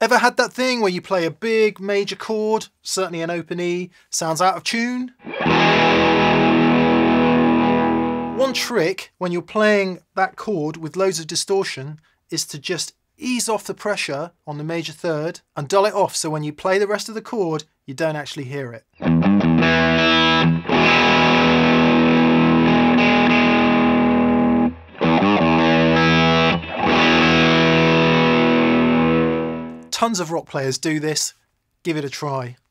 Ever had that thing where you play a big major chord, certainly an open E, sounds out of tune? One trick when you're playing that chord with loads of distortion is to just ease off the pressure on the major third and dull it off so when you play the rest of the chord, you don't actually hear it. Tons of rock players do this. Give it a try.